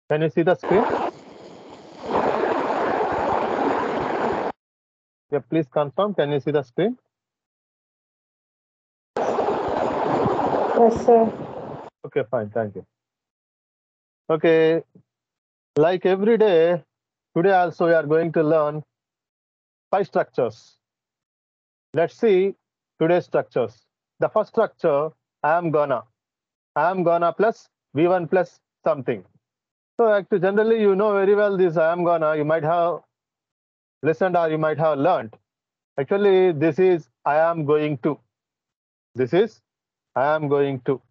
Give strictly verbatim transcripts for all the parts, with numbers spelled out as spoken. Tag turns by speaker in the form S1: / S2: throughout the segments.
S1: Can you see the screen? Yeah, please confirm. Can you see the screen?
S2: Yes, sir.
S1: Okay, fine. Thank you. Okay, like every day, today also we are going to learn five structures. Let's see today's structures. The first structure, I am gonna. I am gonna plus V one plus something. So actually, generally, you know very well this I am gonna. You might have listened or you might have learned. Actually, this is I am going to. This is I am going to.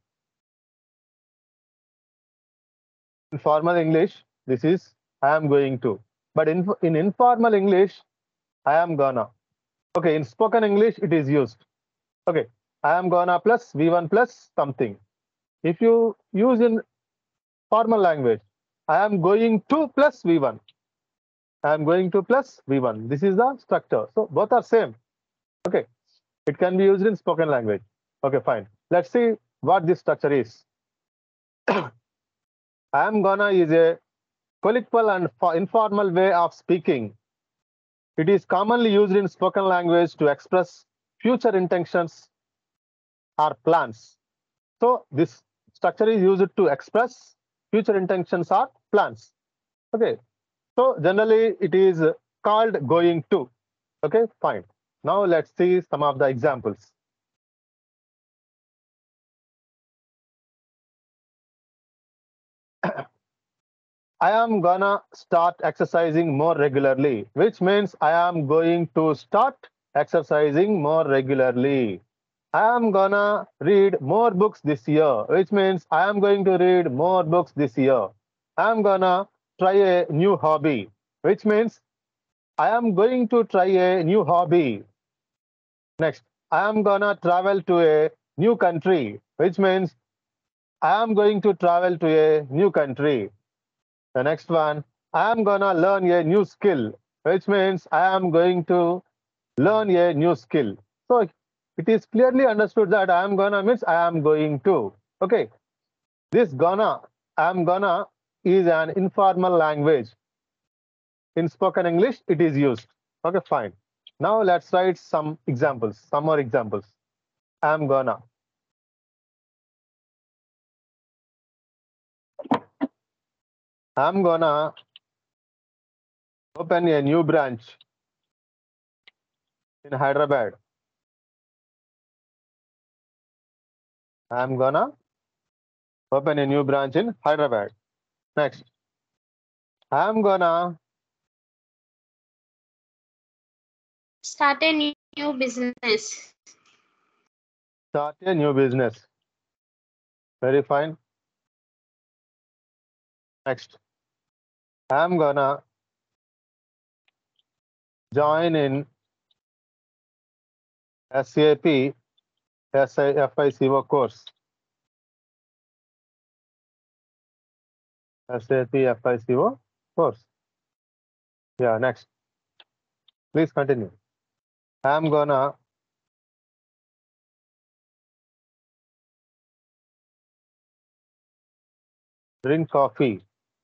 S1: In formal English, this is I am going to. But in, in informal English, I am gonna. Okay, in spoken English, it is used. Okay, I am gonna plus V one plus something. If you use in formal language, I am going to plus V one. I am going to plus V one. This is the structure. So both are same. Okay, it can be used in spoken language. Okay, fine. Let's see what this structure is. I am gonna is a colloquial and informal way of speaking. It is commonly used in spoken language to express future intentions or plans. So this structure is used to express future intentions or plans. Okay. So generally it is called going to. Okay, fine. Now let's see some of the examples. I am gonna start exercising more regularly, which means I am going to start exercising more regularly. I am gonna read more books this year, which means I am going to read more books this year. I am gonna try a new hobby, which means I am going to try a new hobby. Next, I am gonna travel to a new country, which means I am going to travel to a new country. The next one, I am gonna learn a new skill, which means I am going to learn a new skill. So it is clearly understood that I am gonna means I am going to. Okay, this gonna, I am gonna is an informal language. In spoken English, it is used. Okay, fine. Now let's write some examples, some more examples. I am gonna. I'm gonna open a new branch in Hyderabad. I'm gonna open a new branch in Hyderabad. Next, I'm gonna
S3: Start a new, new business.
S1: start a new business. Very fine. Next, I'm gonna join in S A P S I F I C O course. S A P F I C O course. Yeah, next. Please continue. I'm gonna drink coffee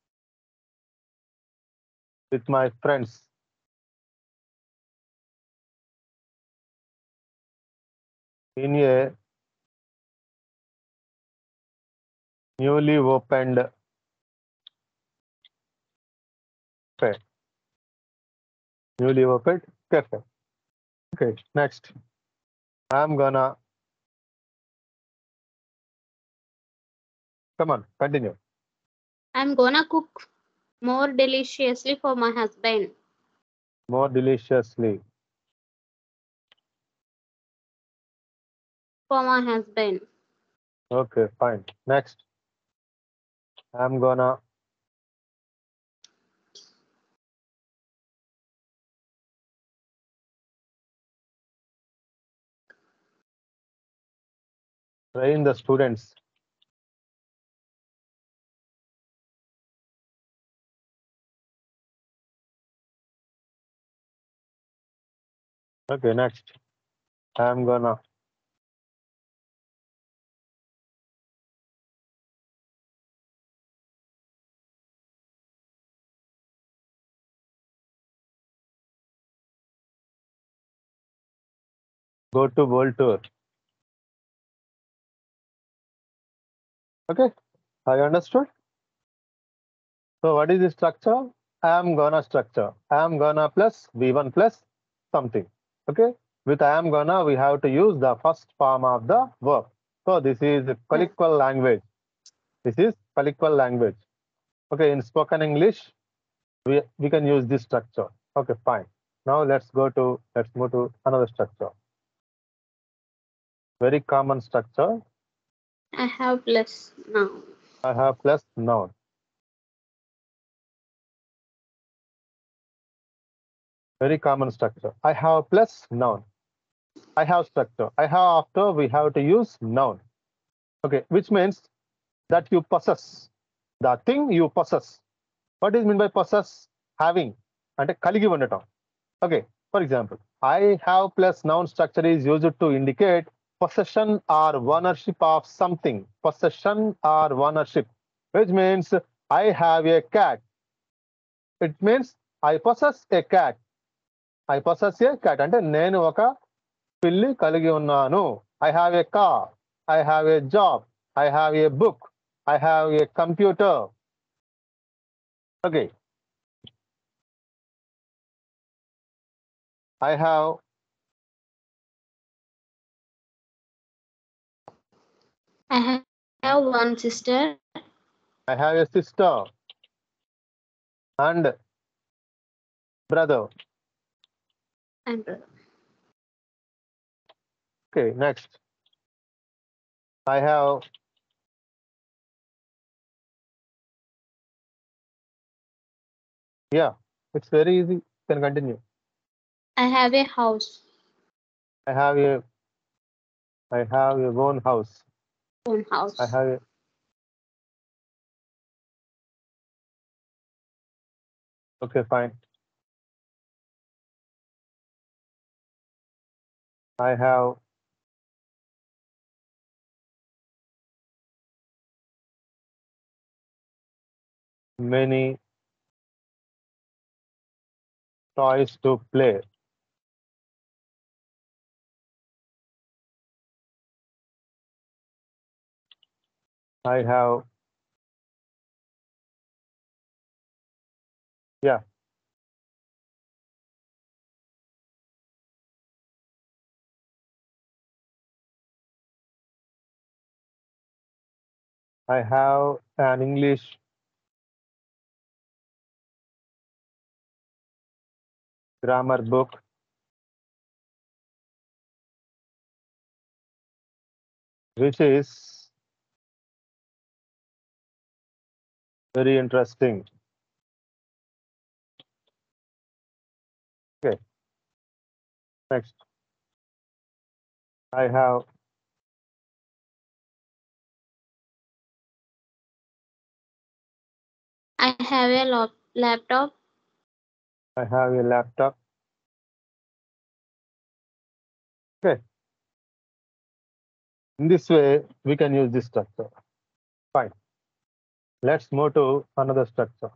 S1: with my friends in a newly opened cafe. Newly opened cafe. Okay, next. I'm gonna come on, continue.
S3: I'm gonna cook more deliciously for my husband.
S1: More deliciously.
S3: For my husband.
S1: Okay, fine. Next. I'm gonna train the students. Okay, next. I'm gonna go to world tour. Okay, I understood. So what is the structure? I am gonna structure. I am gonna plus V one plus something. Okay, with I am gonna, we have to use the first form of the verb. So this is colloquial language. This is colloquial language. Okay, in spoken English, we, we can use this structure. Okay, fine. Now let's go to, let's move to another structure. Very common structure.
S3: I have plus noun.
S1: I have plus noun. Very common structure. I have plus noun. I have structure. I have after we have to use noun. Okay, which means that you possess. The thing you possess. What is meant by possess? Having. అంటే కలిగి ఉండటం. Okay, for example, I have plus noun structure is used to indicate possession or ownership of something. Possession or ownership, which means I have a cat. It means I possess a cat. I possess a cat. అంటే నేను ఒక పిల్లి కలిగి ఉన్నాను. I have a car. I have a job. I have a book. I have a computer. Okay. I have
S3: I have one sister.
S1: I have a sister and brother.
S3: And brother.
S1: Okay, next. I have yeah, it's very easy. You can continue.
S3: I have a house.
S1: I have a I have a own house.
S3: Own house.
S1: I have a okay, fine. I have many toys to play. I have yeah. I have an English grammar book. Which is very interesting. Okay. Next. I have
S3: I have a lap- laptop.
S1: I have a laptop. Okay. In this way, we can use this structure. Fine. Let's move to another structure.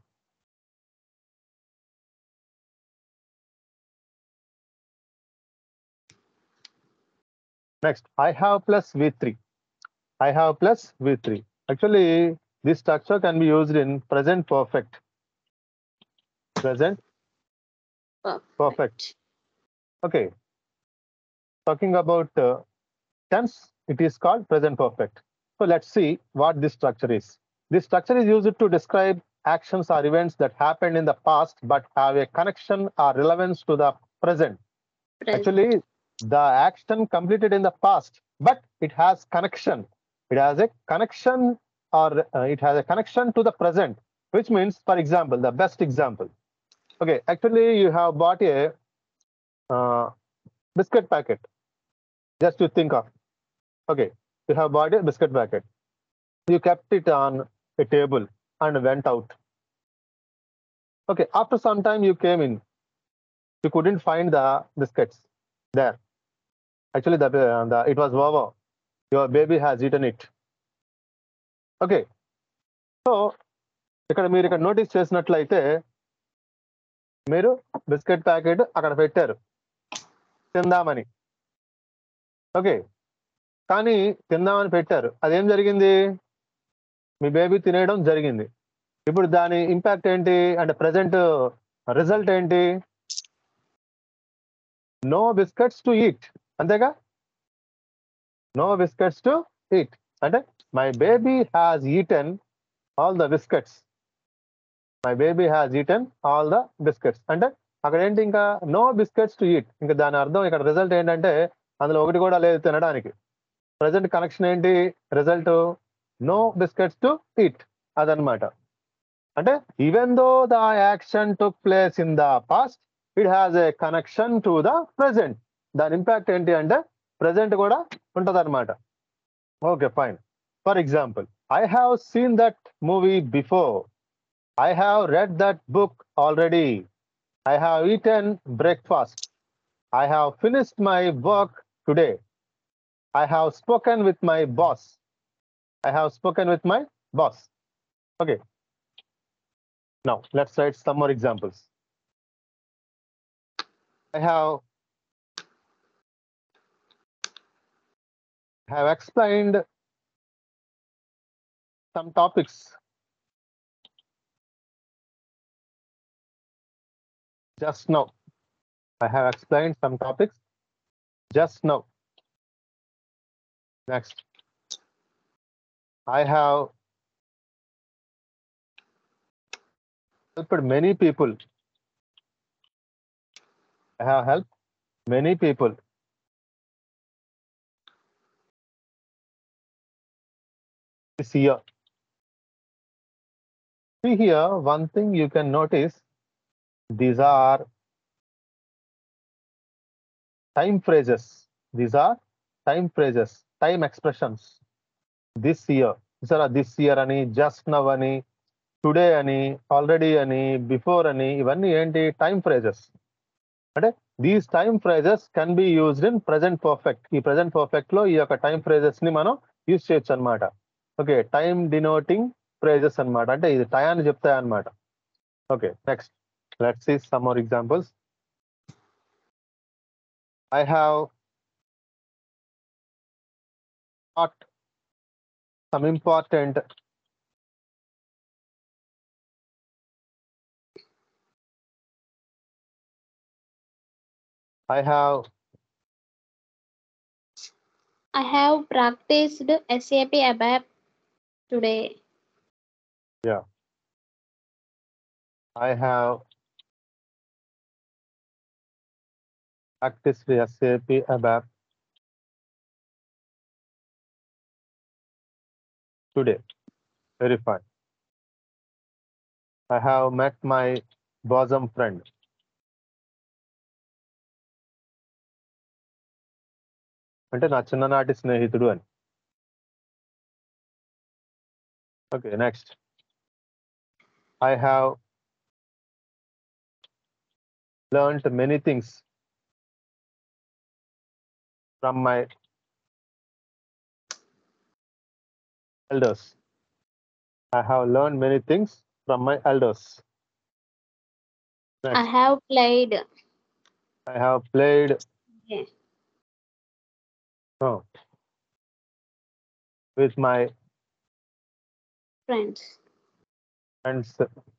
S1: Next, I have plus V three. I have plus V three. Actually, this structure can be used in present perfect. Present
S3: Perfect.
S1: perfect. Okay. Talking about uh, tense, it is called present perfect. So let's see what this structure is. This structure is used to describe actions or events that happened in the past but have a connection or relevance to the present.
S3: Present.
S1: Actually, the action completed in the past, but it has connection. It has a connection or uh, it has a connection to the present, which means, for example, the best example. Okay, actually, you have bought a uh, biscuit packet. Just to think of. Okay, you have bought a biscuit packet. You kept it on a table and went out. Okay, after some time you came in. You couldn't find the biscuits there. Actually, the, uh, the it was over. Your baby has eaten it. Okay so ఇక్కడ మీరు ఇక్కడ notice చేసినట్లయితే మీరు biscuit packet అక్కడ పెట్టారు తిందామని okay. కానీ తిందామని పెట్టారు. అదేం జరిగింది? మీ బేబీ తినేయడం జరిగింది. ఇప్పుడు దాని ఇంపాక్ట్ ఏంటి? అంటే ప్రెజెంట్ రిజల్ట్ ఏంటి? No biscuits to eat. అంతేగా? No biscuits to eat. అంటే my baby has eaten all the biscuits. My baby has eaten all the biscuits. అంటే అక్కడ ఏంటి ఇంకా నో బిస్కెట్స్ టు ఈట్. ఇంకా దాని అర్థం ఇక్కడ రిజల్ట్ ఏంటంటే అందులో ఒకటి కూడా లేదు తినడానికి. ప్రెజెంట్ కనెక్షన్ ఏంటి? Result no biscuits to eat. అదనమాట. అంటే even though the action took place in the past, it has a connection to the present. దాని ఇంపాక్ట్ ఏంటి అంటే ప్రెజెంట్ కూడా ఉంటది అనమాట. Okay, fine. For example, I have seen that movie before. I have read that book already. I have eaten breakfast. I have finished my work today. I have spoken with my boss. I have spoken with my boss. Okay. Now, let's write some more examples. I have, have explained some topics. Just now. I have explained some topics just now. Next. I have helped many people. I have helped many people. This year. See here, one thing you can notice, these are time phrases. These are time phrases, time expressions. This year. These are this year అని, just now అని, today అని, already అని, before అని, ఇవన్నీ ఏంటి? Time phrases. అంటే these time phrases can be used in present perfect. ఈ present perfect లో ఈ యొక్క టైమ్ ఫ్రేజెస్ ని మనం యూజ్ చేయొచ్చు అనమాట. ఓకే, టైమ్ డినోటింగ్ ఫ్రేజెస్ అనమాట. అంటే ఇది టయాన్ని చెప్తాయి అనమాట. Okay, next let's see some more examples. I have thought some important I have
S3: I have practiced S A P ABAP today.
S1: yeah. I have practiced S A P ABAP today. Very fine. I have met my bosom friend. అంటే నా చిన్ననాటి స్నేహితుడు అని. Okay, next. I have learned many things from my elders. I have learned many things from my elders.
S3: I
S1: Next.
S3: have played.
S1: I have played
S3: Yeah.
S1: no, with my
S3: Friends.
S1: friends.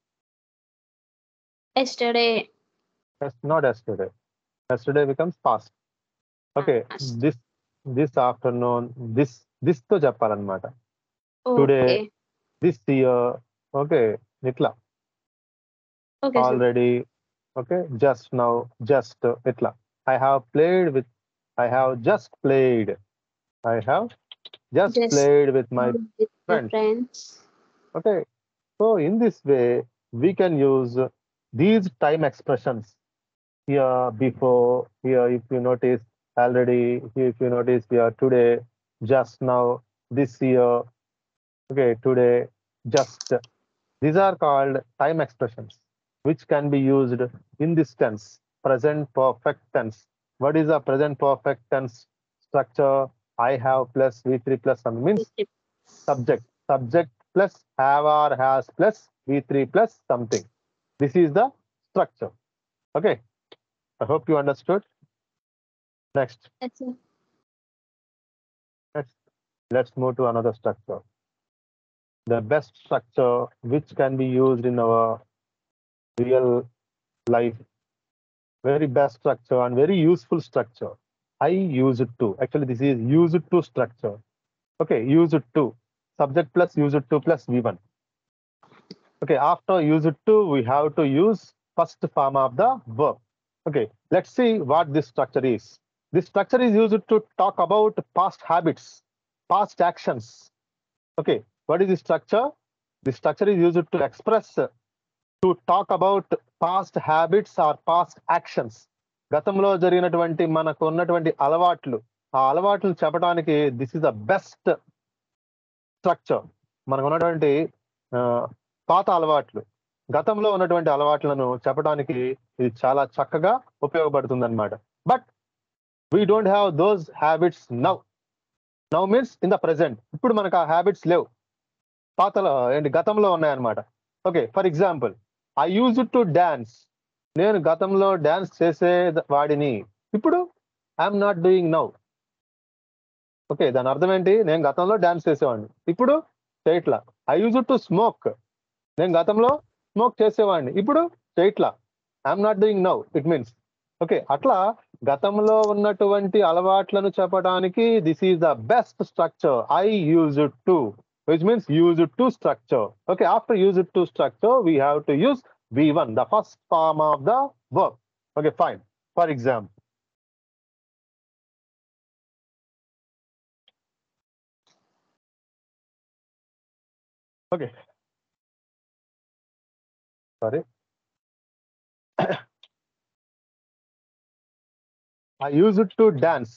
S3: Yesterday.
S1: Yes, not yesterday. Yesterday becomes past. Okay,
S3: Past.
S1: this this afternoon, this this తో చెప్పాలన్నమాట.
S3: Okay.
S1: Today, this year, okay, ఇట్లా.
S3: Okay, sir.
S1: Already, okay, just now, just itla. I have played with, I have just played, I have just,
S3: Just
S1: played with my
S3: with my
S1: friends.
S3: friends.
S1: Okay, so in this way we can use these time expressions. Here, before, here if you notice, already, here if you notice, here, today, just now, this year, okay, today, just. These are called time expressions, which can be used in this tense, present perfect tense. What is the present perfect tense structure? I have plus V three plus something means subject. Subject plus have or has plus V three plus something. This is the structure. Okay. I hope you understood. Next.
S3: That's it.
S1: Let's move to another structure. The best structure which can be used in our real life. Very best structure and very useful structure. I use it to. Actually, this is use it to structure. Okay, use it to. Subject plus use it to plus V one. Okay, after use it to, we have to use first form of the verb. Okay, let's see what this structure is. This structure is used to talk about past habits, past actions. Okay, what is the structure? The structure is used to express, to talk about past habits or past actions. గతంలో జరిగినటువంటి మనకు ఉన్నటువంటి అలవాట్లు, ఆ అలవాట్లు చెప్పడానికి this is the best structure. మనకు ఉన్నటువంటి ఆ, పాత అలవాట్లు, గతంలో ఉన్నటువంటి అలవాట్లను చెప్పడానికి ఇది చాలా చక్కగా ఉపయోగపడుతుంది అనమాట. But we don't have those habits now. Now means in the present. ఇప్పుడు మనకు ఆ హ్యాబిట్స్ లేవు, పాతలో ఏంటి గతంలో ఉన్నాయన్నమాట. Okay, for example, I use to dance. నేను గతంలో డాన్స్ చేసే వాడిని, ఇప్పుడు ఐఎమ్ నాట్ డూయింగ్ నౌ. ఓకే, దాని అర్థం ఏంటి? నేను గతంలో డాన్స్ చేసేవాడిని, ఇప్పుడు చేయట్లా. I use to smoke. నేను గతంలో స్మోక్ చేసేవాడిని, ఇప్పుడు చేయట్లా. I'm not doing now it means. Okay, అట్లా గతంలో ఉన్నటువంటి అలవాట్లను చెప్పడానికి this is the best structure. I use to, which means use it to structure. Okay, after use it to structure, we have to use V one, the first form of the verb. Okay, fine. For example, okay, sorry. I use it to dance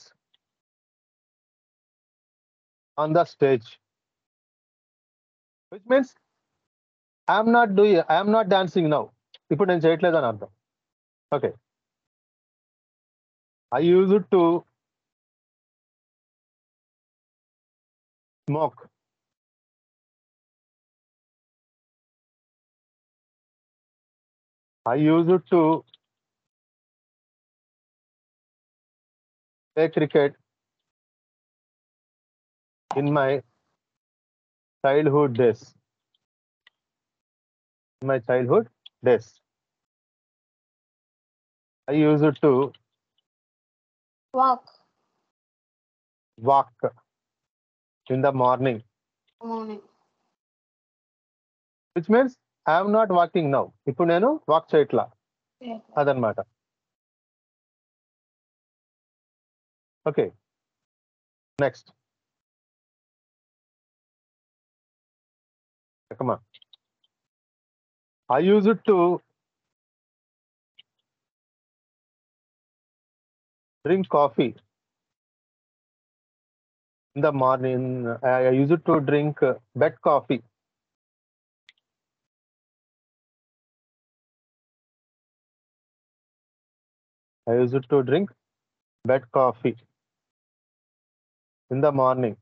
S1: on the stage, which means I am not doing, I am not dancing now. ఇప్పుడు నేను చేయట్లేదు అని అర్థం. Okay, I use it to smoke. I use it to play cricket in my childhood days. In my childhood days, I use it to
S3: Walk.
S1: walk in the morning,
S3: Morning.
S1: which means I am not walking now. ఇప్పుడు నేను walk చేయట్లా
S3: Yeah.
S1: అదనమాట. Okay, next. Come on. I use it to drink coffee in the morning. I use it to drink uh, bed coffee. I use it to drink bed coffee in the morning.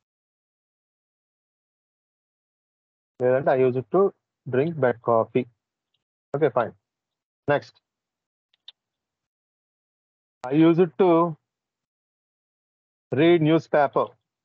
S1: And I use it to drink bed coffee. Okay, fine. Next. I use it to read newspaper.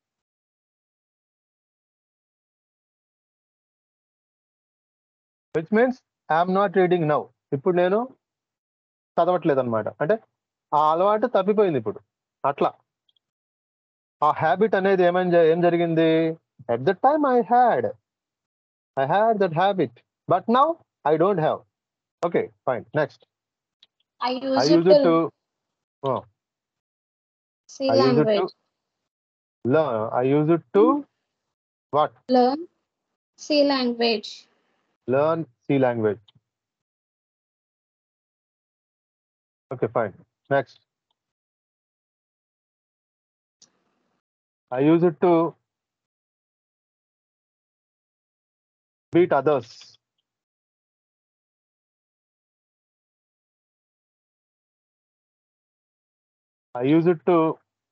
S1: Which means I am not reading now. ఇప్పుడు నేను చదవట్లేదు అనమాట. అంటే ఆ అలవాటు తప్పిపోయింది ఇప్పుడు. అట్లా ఆ హ్యాబిట్ అనేది ఏమని ఏం జరిగింది? At the time I had I had that habit, but now I don't have. Okay, fine. Next.
S3: I use
S1: I
S3: it
S1: use it
S3: to
S1: to oh,
S3: see
S1: I use it
S3: language.
S1: to learn. I use it to what?
S3: Learn see language.
S1: Learn C language. Okay, fine. Next. I use it to beat others. I use it to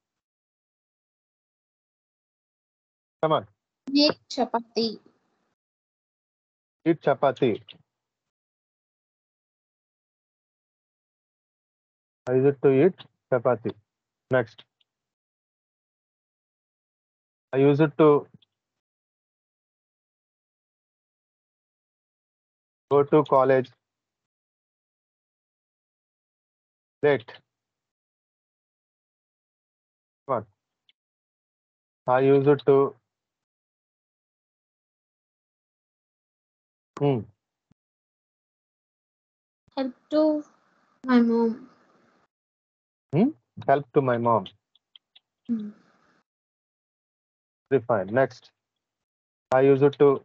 S1: come on
S3: Make chapati.
S1: eat chapati. I use it to eat chapati. Next. I use it to go to college late. Come on. I use it to hmm,
S3: Help to my mom.
S1: hmm, help to my mom.
S3: Hmm.
S1: Very fine. Next, I use it to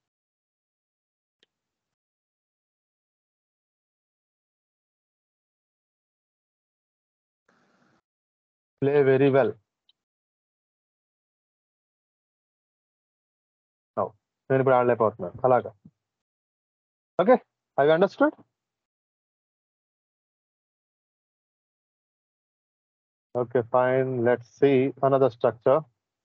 S1: play very well. Now, నేను ఇప్పుడు ఆడలేకపోతున్నాను అలాగా. Okay, have you understood? Okay, fine. Let's see another structure.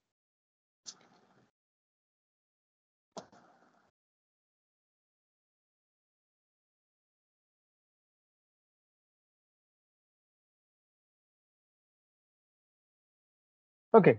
S1: Okay,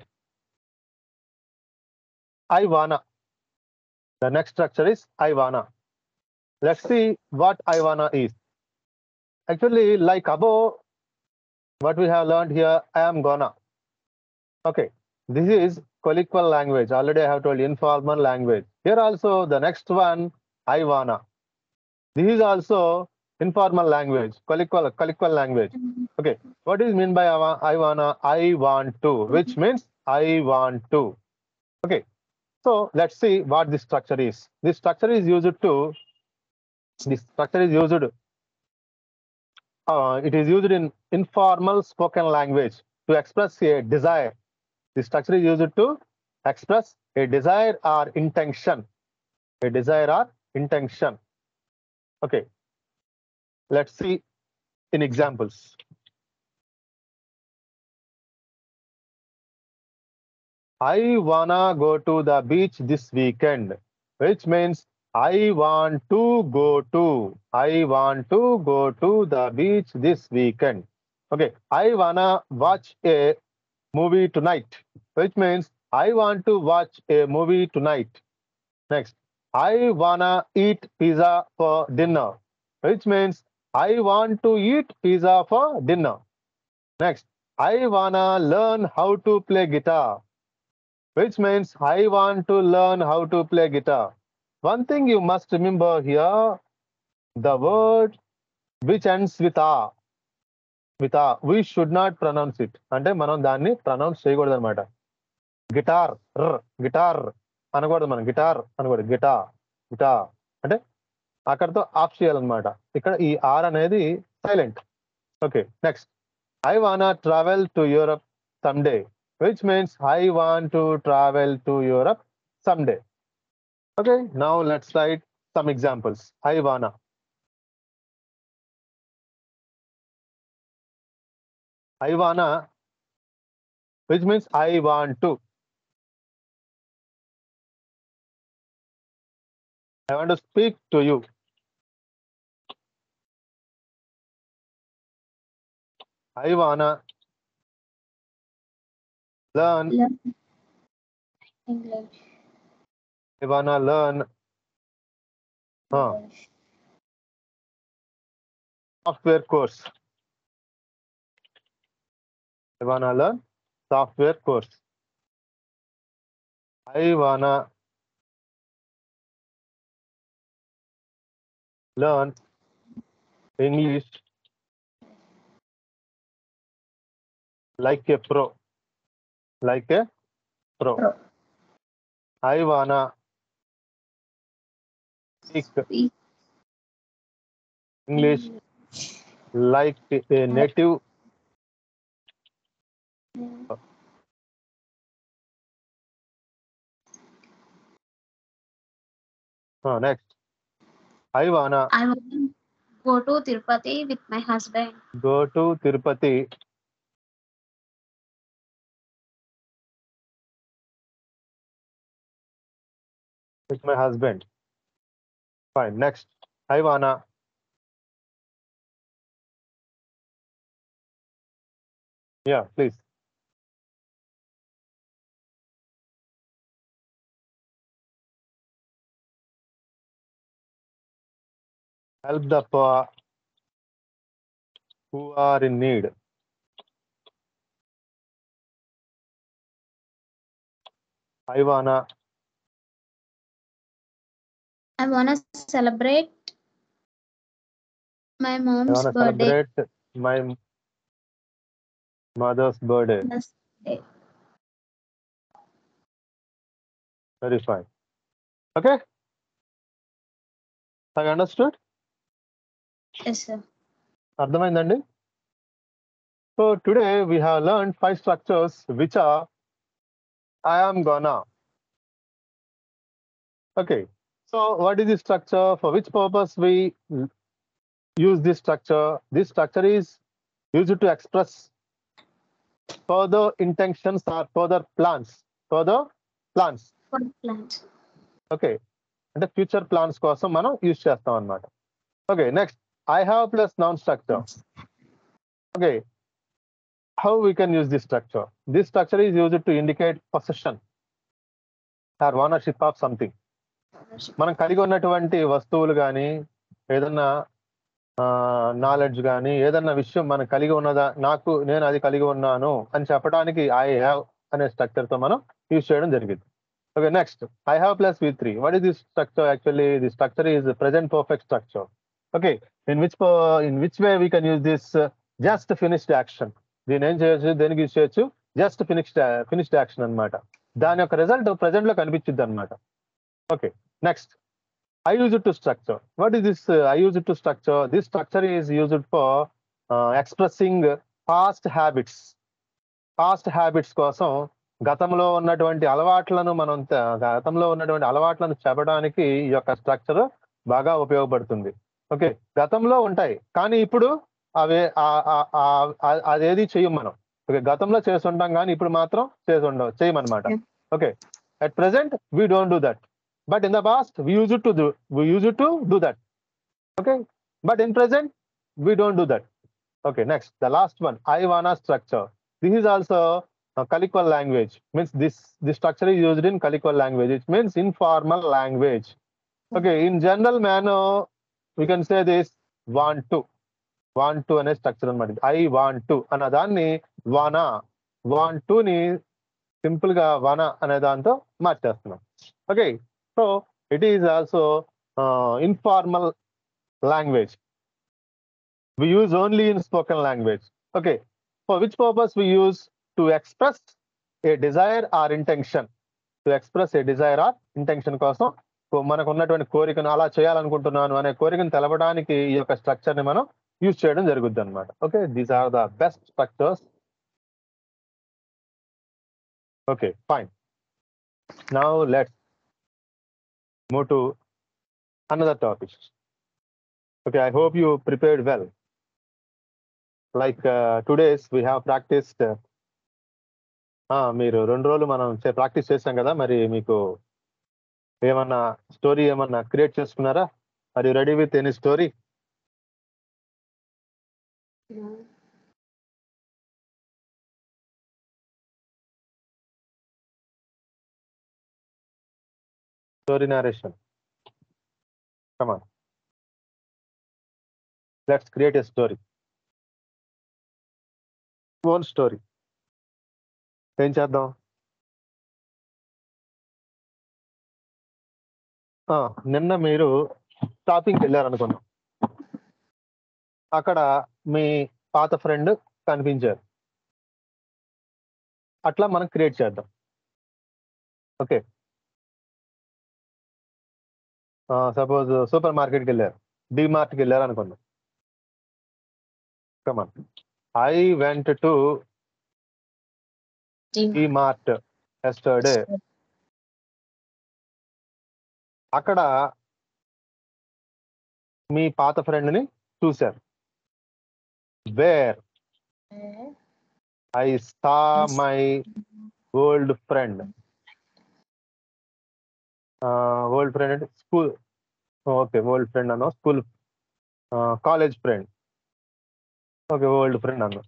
S1: I wanna. The next structure is I wanna. Let's see what I wanna is. Actually, like above, what we have learned here, I am gonna. Okay, this is colloquial language. Already I have told you, informal language. Here also, the next one, I wanna. This is also informal language, colloquial, colloquial language. Okay, what is mean by I wa- I wanna? I want to, which means I want to. Okay, so let's see what this structure is. This structure is used to, this structure is used, uh, it is used in informal spoken language to express a desire. This structure is used to express a desire or intention. A desire or intention. Okay, let's see in examples. I wanna go to the beach this weekend, which means I want to go to. I want to go to the beach this weekend. Okay, I wanna watch a movie tonight, which means I want to watch a movie tonight. Next, I wanna eat pizza for dinner, which means I want to eat pizza for dinner. Next, I wanna learn how to play guitar, which means I want to learn how to play guitar. One thing you must remember here, the word which ends with a, with a, we should not pronounce it. అంటే మనం దాన్ని pronounce చేయకూడదు అనమాట. Guitar guitar అనకూడదు, మనం guitar అనకూడదు, గిటా గిటా అంటే అక్కడతో ఆఫ్ చేయాలన్నమాట. ఇక్కడ ఈ ఆర్ అనేది silent. Okay, next, I wanna travel to Europe someday, which means I want to travel to Europe someday. Okay, now let's write some examples. I wanna. I wanna, which means I want to. I want to speak to you. I wanna learn.
S3: Learn English.
S1: I wanna learn uh,
S3: English.
S1: software course. I wanna learn software course. I wanna learn English like a pro. Like a pro.
S3: Pro.
S1: I wanna speak
S3: Speak
S1: English like a native. Uh, next, I wanna
S3: I want to go to Tirupati with my husband.
S1: go to Tirupati with my husband. Fine. Next, I wanna yeah, please. help the poor who are in need. I wanna
S3: I wanna celebrate my
S1: I
S3: mom's
S1: wanna
S3: birthday.
S1: celebrate my mother's birthday.
S3: Mother's Day.
S1: Very fine. Okay. Have you understood?
S3: Yes, sir.
S1: అర్థమైందండి? So today we have learned five structures which are I am gonna. Okay. So what is this structure? For which purpose we use this structure? This structure is used to express further intentions or further plans. Further plans.
S3: For plans.
S1: Okay. అంటే future plans కోసం మనం use చేస్తాం అన్నమాట. Okay, next I have plus noun structure. Okay, how we can use this structure? This structure is used to indicate possession or ownership of something. మనం కలిగి ఉన్నటువంటి వస్తువులు కానీ ఏదన్నా నాలెడ్జ్ కానీ ఏదన్నా విషయం మనం కలిగి ఉన్నదా, నాకు నేను అది కలిగి ఉన్నాను అని చెప్పడానికి ఐ హ్యావ్ అనే స్ట్రక్చర్ తో మనం యూజ్ చేయడం జరిగింది. Okay, next I have plus V three. What is this structure? Actually the structure is present perfect structure. Okay, in which in which way we can use this just finished action. దీని ఏం చేయొచ్చు, దేనికి use చేయొచ్చు? Just finished finished action అనమాట. దాని యొక్క result present లో కనిపించింది అనమాట. Okay, next I use it to structure. What is this uh, I use it to structure? This structure is used for uh, expressing past habits. Past habits కోసం గతంలో ఉన్నటువంటి అలవాట్లను మనం గతంలో ఉన్నటువంటి అలవాట్లను చెప్పడానికి ఈ యొక్క స్ట్రక్చర్ బాగా ఉపయోగపడుతుంది. ఓకే, గతంలో ఉంటాయి కానీ ఇప్పుడు అవే అదేది చెయ్యం మనం. ఓకే, గతంలో చేసి ఉంటాం కానీ ఇప్పుడు మాత్రం చేసి ఉండవు చేయమన్నమాట. Okay, at present we don't do that. But in the past, we used to do we used to do that. Okay, but in present, we don't do that. Okay, next, the last one, I wanna structure. This is also a colloquial language. Means this this structure is used in colloquial language. It means informal language. Okay, in general manner, we can say this want to. Want to అనే structure అన్నమాట. I want to అన్న దాన్ని wanna want to ని simple గా wanna అనే దాంతో మార్చేస్తున్నాం. Okay, so it is also uh, informal language. We use only in spoken language. Okay, for which purpose we use? To express a desire or intention. To express a desire or intention కోసం మనకు ఉన్నటువంటి కోరికను అలా చేయాలనుకుంటున్నాను అనే కోరికను తెలపడానికి ఈ యొక్క స్ట్రక్చర్ ని మనం యూజ్ చేయడం జరుగుద్ది అనమాట. Okay, these are the best structures. Okay, fine. Now let's move to another topic. Okay, I hope you prepared well. Like uh, two days we have practiced. Uh, మీరు రెండు రోజులు మనం ప్రాక్టీస్ చేసాం కదా, మరి మీకు ఏమన్నా స్టోరీ ఏమన్నా క్రియేట్ చేసుకున్నారా? Are you ready with any story? Story narration. Come on. Let's create a story. One story. ఏం చేద్దాం? నిన్న మీరు షాపింగ్కి వెళ్ళారు అనుకున్నాం. అక్కడ మీ పాత ఫ్రెండ్ కనిపించారు. అట్లా మనం క్రియేట్ చేద్దాం. ఓకే, సపోజ్ సూపర్ మార్కెట్కి వెళ్ళారు, డి మార్ట్కి వెళ్ళారు అనుకుందాం. Come on, I went to D Mart yesterday. అక్కడ మీ పాత ఫ్రెండ్ ని చూశారు. Where I saw my old friend. Old friend అంటే స్కూల్. ఓకే, ఓల్డ్ ఫ్రెండ్ అన్నా, school college friend. Okay, old friend అన్నా.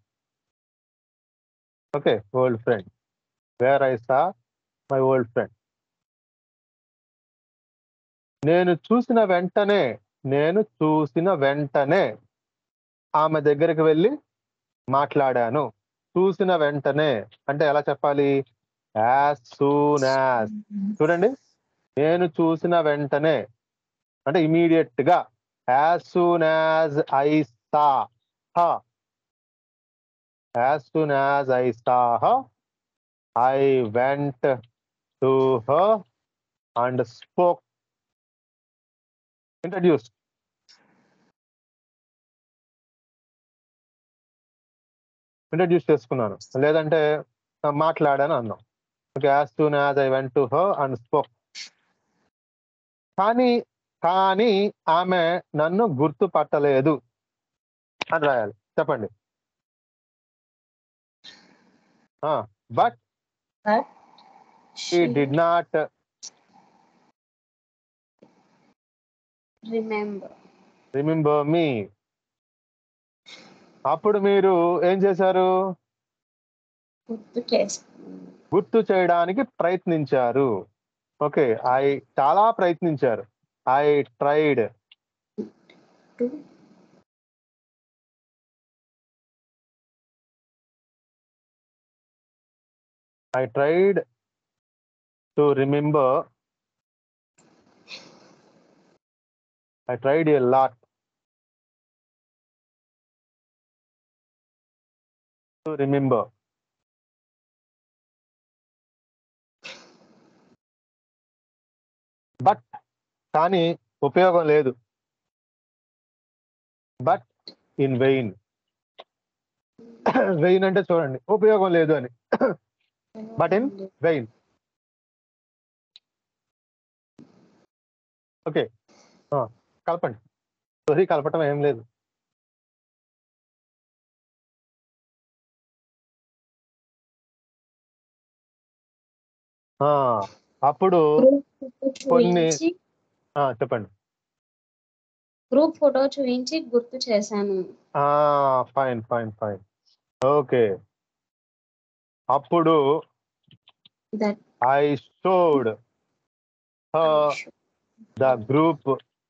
S1: Okay, old friend. Where I saw my old friend. నేను చూసిన వెంటనే నేను చూసిన వెంటనే ఆమె దగ్గరికి వెళ్ళి మాట్లాడాను. చూసిన వెంటనే అంటే ఎలా చెప్పాలి? As soon as. చూడండి, నేను చూసిన వెంటనే అంటే ఇమీడియట్ గా. As soon as I saw her, as soon as I saw her, I went to her and spoke. Introduce. Introduce చేసుకున్నాను, లేదంటే ఆ, మాట్లాడాను అన్నాం. Okay, as soon as I went to her and spoke. కానీ కానీ ఆమె నన్ను గుర్తుపట్టలేదు అని రాయాలి. చెప్పండి. But
S3: But
S1: she
S3: she
S1: did not
S3: remember.
S1: Remember me. అప్పుడు మీరు ఏం చేశారు?
S3: గుర్తు చేసుకున్నాను.
S1: గుర్తు చేయడానికి ప్రయత్నించారు. ఓకే, ఐ చాలా ప్రయత్నించారు. I tried.
S3: To
S1: I tried to remember. I tried a lot to remember. But కానీ ఉపయోగం లేదు. But in vein. వెయిన్ అంటే చూడండి, ఉపయోగం లేదు అని. But in vain. ఓకే, కలపండి. స్టోరీ కలపటం ఏం లేదు. ఆ, అప్పుడు
S3: గ్రూప్ ఫోటో
S1: కొన్ని
S3: చూపించి
S1: ఆ, చెప్పండి.
S3: గ్రూప్ ఫోటో చూపించి గుర్తు చేశాను.
S1: Fine fine fine. ఓకే, అప్పుడు
S3: That
S1: I showed
S3: I
S1: the group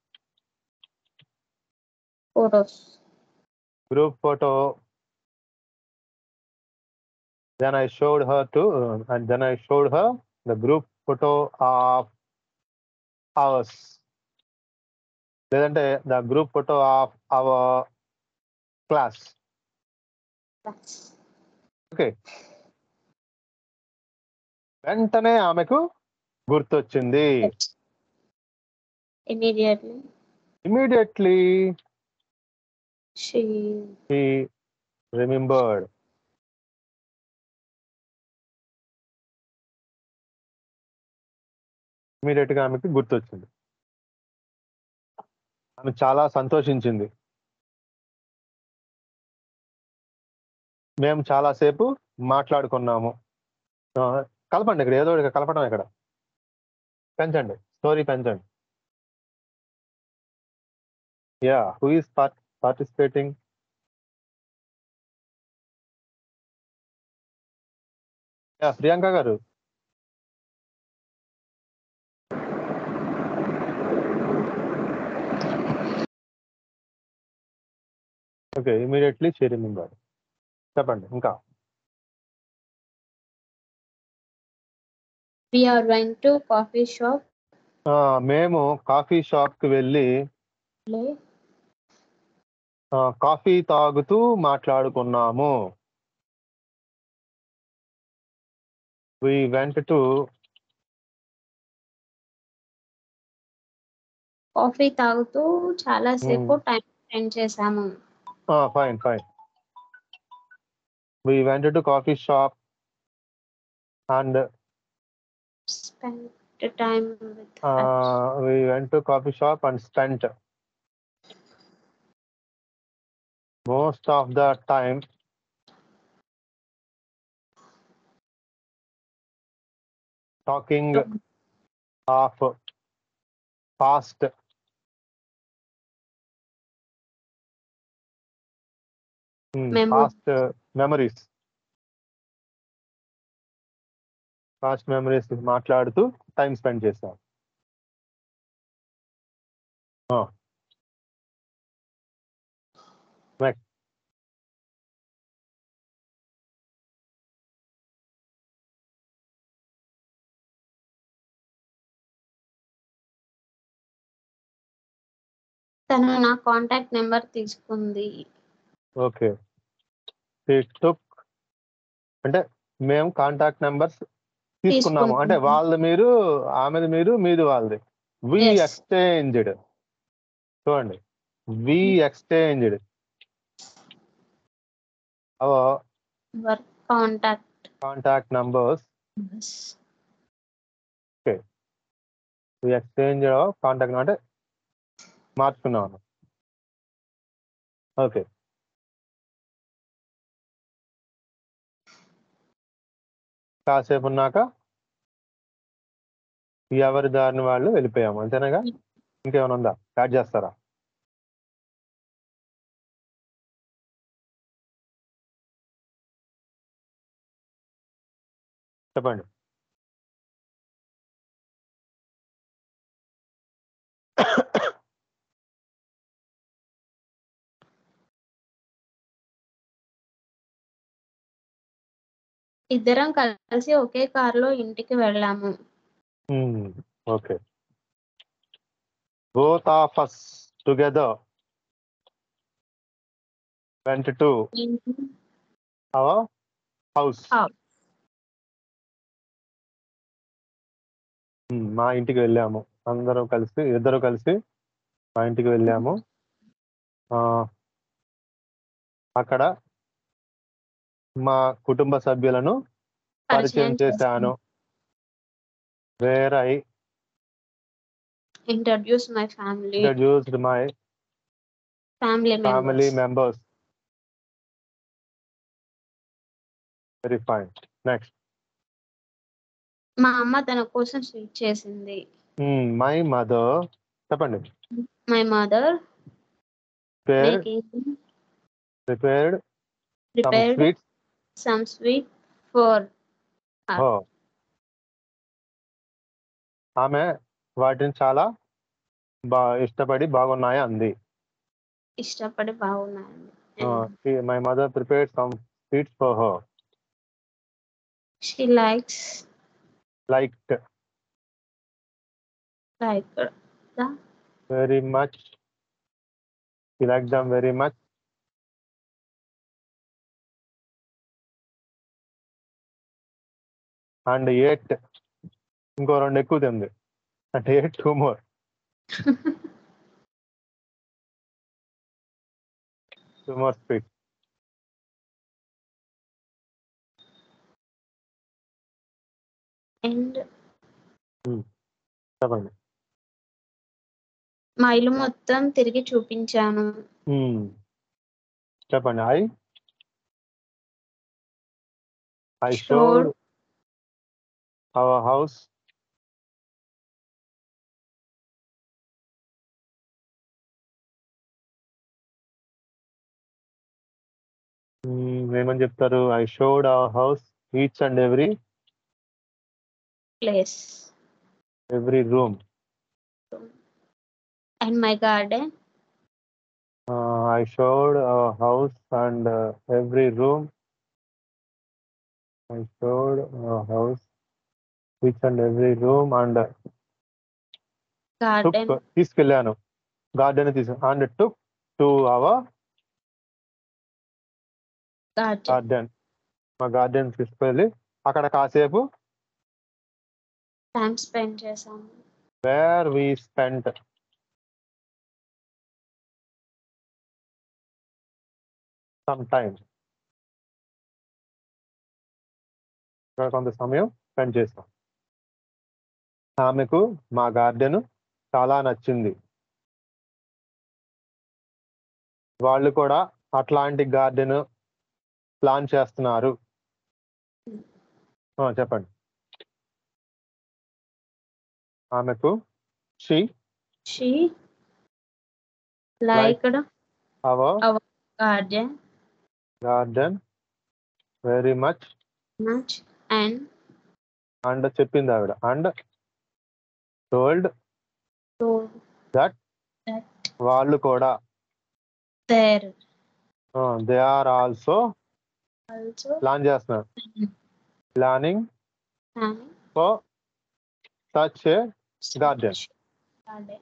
S3: photos.
S1: Group photo. Then I showed her to and then I showed her the group photo of ours, లేదంటే the group photo of our class.
S3: That's
S1: okay, వెంటనే ఆమెకు గుర్తొచ్చింది.
S3: it. Immediately
S1: immediately
S3: she
S1: she remembered. Immediate గా ఆమెకి గుర్తొచ్చింది. ఆమె చాలా సంతోషించింది. మేము చాలాసేపు మాట్లాడుకున్నాము. ఆ, కలపండి ఇక్కడ, ఏదో ఒకటి కలపడం ఇక్కడ. పెంచండి, స్టోరీ పెంచండి. Yeah, who is participating? Yeah, Priyanka గారు. Okay, immediately she remembered. చెప్పండి ఇంకా.
S3: we are went to coffee shop.
S1: ఆ, మేము కాఫీ షాప్ కి వెళ్ళి
S3: Play.
S1: ఆ, కాఫీ తాగుతూ మాట్లాడుకున్నాము. వి వెంట్ టు
S3: కాఫీ తాగుతూ చాలా సేపు టైం స్పెండ్ చేశాము.
S1: Fine fine. We went to coffee shop and
S3: Spend the time with her.
S1: uh, we went to coffee shop and spent most of the time talking of past hmm,
S3: Memories.
S1: past uh, memories past memories మాట్లాడుతూ time spend చేస్తాం. Next
S3: తను నా contact number తీసుకుంది.
S1: Okay. She took అంటే మేము contact numbers తీసుకున్నాము. అంటే
S3: తీసుకున్నాము.
S1: వాళ్ళది మీరు, ఆమెది మీరు, మీది వాళ్ళది. We
S3: Yes.
S1: ఎక్స్చేంజ్డ్. చూడండి. We exchanged. Our
S3: Our contact.
S1: Contact numbers.
S3: Yes.
S1: Okay. We exchange contact అంటే మార్చుకున్నాము. ఓకే. కాసేపు ఉన్నాక ఎవరి దారిని వాళ్ళు వెళ్ళిపోయాము. అంతేనాగా? ఇంకేమైనా ఉందా? యాడ్ చేస్తారా? చెప్పండి.
S3: ఇద్దరం కలిసి ఒకే కారులో ఇంటికి వెళ్ళాము.
S1: Hmm. Okay. Both of us together went to our house.
S3: House.
S1: హ్మ్. మా ఇంటికి వెళ్ళాము. అందరూ కలిసి, ఇద్దరు కలిసి మా ఇంటికి వెళ్ళాము. ఆ! అక్కడ మా కుటుంబ సభ్యులను పరిచయం
S3: పరిచయం
S1: చేశాను. Where I
S3: introduce my family.
S1: introduced my
S3: family
S1: family
S3: members.
S1: members. Very fine. Next.
S3: మా అమ్మ తన కోసం స్వీట్ చేసింది.
S1: హ్మ్. My mother చెప్పండి.
S3: My mother
S1: Prepared
S3: making
S1: prepared some
S3: prepared
S1: sweets.
S3: Some sweet for
S1: Oh. ఆమె వాటిని చాలా బా ఇష్టపడి బాగున్నాయి అంది.
S3: ఇష్టపడి బాగున్నాయండి.
S1: Uh, she, my mother prepared some sweets for her.
S3: She likes
S1: Liked
S3: like the
S1: very much. She liked them very much. And ate ఇంకో రెండు ఎక్కువ తింది. అంటే ate two more. Two more sweets.
S3: And
S1: చెప్పండి.
S3: మా ఇల్లు మొత్తం తిరిగి చూపించాను.
S1: Hmm. చెప్పండి. I I
S3: Showed
S1: showed our house Hmm, ఏమని చెప్తారు? I showed our house each and every
S3: place
S1: every room.
S3: And my garden.
S1: Uh, I showed our house and uh, every room. I showed our house each and every room and uh,
S3: garden
S1: took తీసుకెళ్ళాను. Garden తీసు and took to our
S3: garden
S1: garden. మా garden తీసుకెళ్ళి అక్కడ కాసేపు
S3: time spend చేశాము.
S1: where we spent some time. ఇక్కడ కొంత సమయం స్పెండ్ చేసాం. ఆమెకు మా గార్డెన్ చాలా నచ్చింది. వాళ్ళు కూడా అట్లాంటి గార్డెన్ ప్లాన్ చేస్తున్నారు. ఆ, చెప్పండి. ఆమెకు she
S3: she liked
S1: our
S3: our garden
S1: garden very much
S3: much and
S1: and చెప్పింది ఆవిడ. And told
S3: told
S1: that
S3: that
S1: వాళ్ళు కూడా
S3: there
S1: they are also
S3: also
S1: plan చేస్తున్నారు. Planning
S3: planning
S1: for such a garden.
S3: Garden.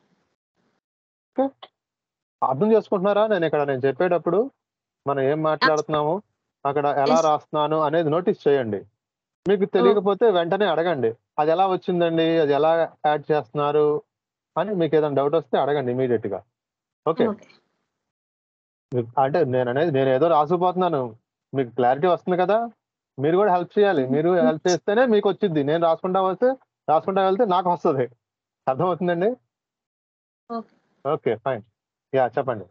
S1: అర్థం చేసుకుంటున్నారా? నేను ఇక్కడ నేను చెప్పేటప్పుడు మనం ఏం మాట్లాడుతున్నాము, అక్కడ ఎలా
S3: Yes.
S1: రాస్తున్నాను అనేది నోటీస్ చేయండి. మీకు తెలియకపోతే వెంటనే అడగండి. అది ఎలా వచ్చిందండి, అది ఎలా యాడ్ చేస్తున్నారు అని మీకు ఏదైనా డౌట్ వస్తే అడగండి ఇమీడియట్ గా. Okay,
S3: okay.
S1: అంటే నేను అనేది నేను ఏదో రాసుకుపోతున్నాను, మీకు క్లారిటీ వస్తుంది కదా. మీరు కూడా హెల్ప్ చేయాలి. మీరు హెల్ప్ చేస్తేనే మీకు వచ్చింది. నేను రాసుకుంటా వస్తే రాసుకుంటా వెళ్తే నాకు వస్తుంది. అర్థమవుతుందండి?
S3: ఓకే.
S1: Okay, fine. యా, చెప్పండి.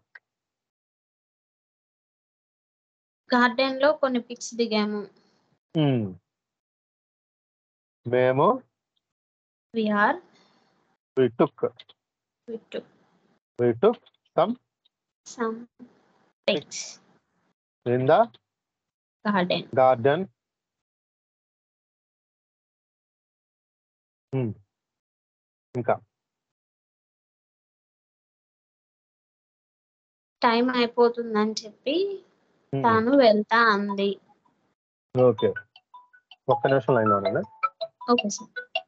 S3: గార్డెన్ లో కొన్ని పిక్స్ దిగాము.
S1: మ్మ్. మేము
S3: We are
S1: we took
S3: we took
S1: we took some
S3: some pics
S1: in the
S3: garden.
S1: garden. మ్మ్. ఇంకా
S3: టైం అయిపోతుందని చెప్పి
S1: మ్మ్.
S3: తాను వెళ్తా అంది.
S1: ఓకే, ఒక్క నిమిషం లైన్ ఉండండి.
S3: Okay sir.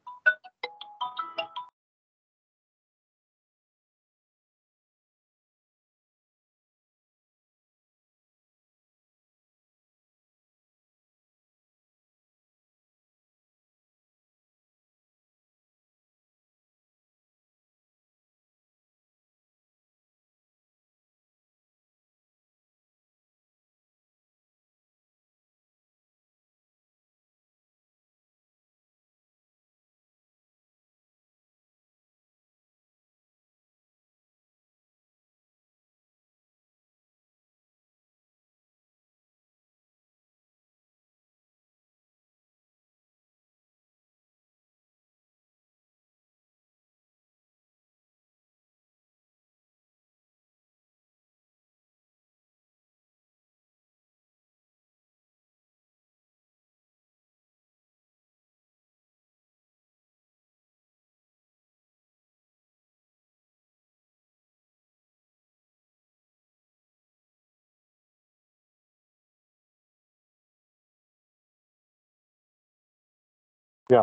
S1: Yeah,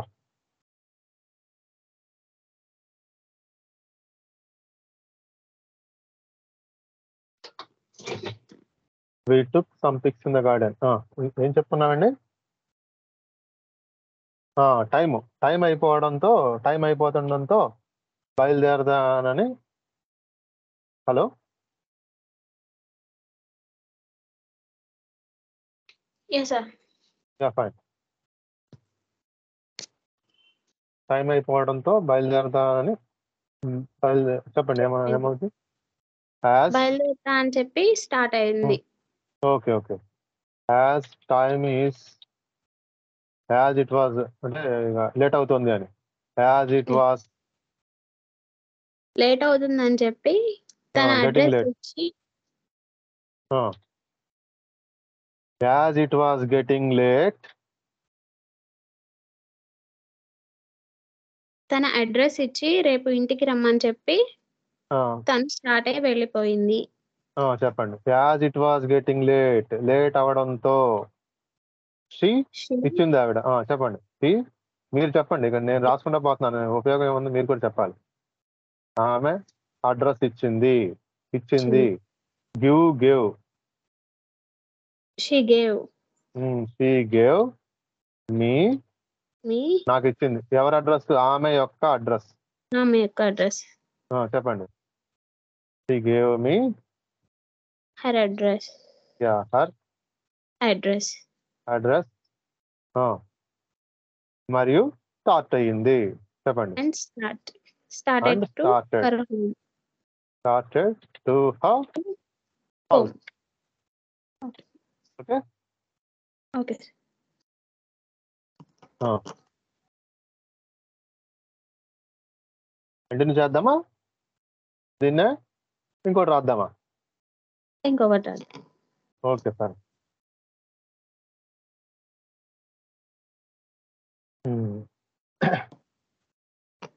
S1: we took some pics in the garden. ఆ, ఏం చెప్తున్నామండి? టైం టైం అయిపోవడంతో టైం అయిపోతుండడంతో బయలుదేరదానని. Hello,
S3: yes sir.
S1: Yeah, fine. Time అయిపోవడంతో బయలుదేరదానని. మ్, బయలుదే చెప్పండి, ఏమ ఏమవుతుంది? యాజ్
S3: బయలుదేరుతా అని చెప్పి స్టార్ట్ అయింది.
S1: Okay okay as time is as it was అంటే లేట్ అవుతుంది అని. యాజ్ ఇట్ వాజ్
S3: లేట్ అవుతుందని చెప్పి తన
S1: గెటింగ్
S3: అడ్రస్
S1: లేట్.
S3: ఇచ్చి
S1: as it was getting late
S3: తన అడ్రస్ ఇచ్చి రేపు ఇంటికి రమ్మని చెప్పి తను స్టార్ట్ అయ్యి వెళ్ళిపోయింది.
S1: చెప్పండి. As it was getting late late అవడంతో షీ
S3: She
S1: ఇచ్చింది ఆవిడ. ఆ, చెప్పండి. షీ మీరు చెప్పండి, ఇక నేను రాసుకుంటా పోతున్నాను. ఉపయోగం ఏముంది, మీరు కూడా చెప్పాలి. ఆమె అడ్రస్ ఇచ్చింది. ఇచ్చింది. Give give
S3: she gave
S1: she gave me
S3: me
S1: నాకు ఇచ్చింది. ఎవరి అడ్రస్? ఆమె యొక్క అడ్రస్.
S3: ఆమె యొక్క అడ్రస్.
S1: చెప్పండి. She gave me
S3: her address.
S1: Yeah her
S3: address.
S1: Address. మరియు స్టార్ట్ అయ్యింది. చెప్పండి.
S3: And start started
S1: and
S3: to
S1: started
S3: her home.
S1: Started to her
S3: Home.
S1: Okay.
S3: Okay.
S1: Continue చేద్దామా? దీన్నే ఇంకోటి రాద్దామా?
S3: ఇంకొకటి రాదు.
S1: Okay sir.